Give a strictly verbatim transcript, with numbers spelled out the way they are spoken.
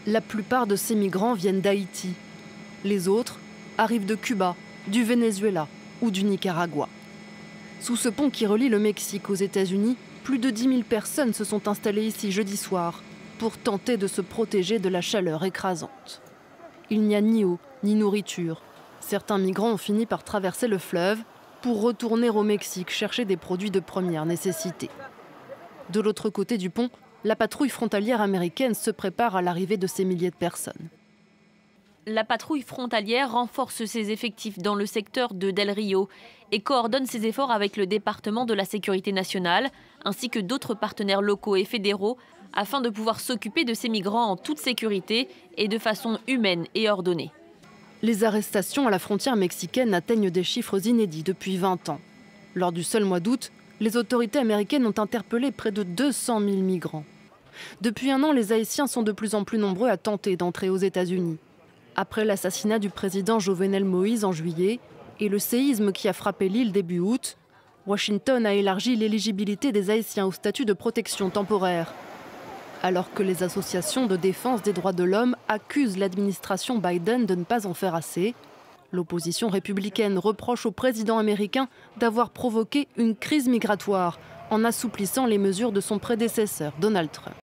La plupart de ces migrants viennent d'Haïti. Les autres arrivent de Cuba, du Venezuela ou du Nicaragua. Sous ce pont qui relie le Mexique aux États-Unis, plus de dix mille personnes se sont installées ici jeudi soir pour tenter de se protéger de la chaleur écrasante. Il n'y a ni eau, ni nourriture. Certains migrants ont fini par traverser le fleuve pour retourner au Mexique chercher des produits de première nécessité. De l'autre côté du pont, la patrouille frontalière américaine se prépare à l'arrivée de ces milliers de personnes. La patrouille frontalière renforce ses effectifs dans le secteur de Del Rio et coordonne ses efforts avec le département de la sécurité nationale ainsi que d'autres partenaires locaux et fédéraux afin de pouvoir s'occuper de ces migrants en toute sécurité et de façon humaine et ordonnée. Les arrestations à la frontière mexicaine atteignent des chiffres inédits depuis vingt ans. Lors du seul mois d'août, les autorités américaines ont interpellé près de deux cent mille migrants. Depuis un an, les Haïtiens sont de plus en plus nombreux à tenter d'entrer aux États-Unis. Après l'assassinat du président Jovenel Moïse en juillet et le séisme qui a frappé l'île début août, Washington a élargi l'éligibilité des Haïtiens au statut de protection temporaire. Alors que les associations de défense des droits de l'homme accusent l'administration Biden de ne pas en faire assez, l'opposition républicaine reproche au président américain d'avoir provoqué une crise migratoire en assouplissant les mesures de son prédécesseur, Donald Trump.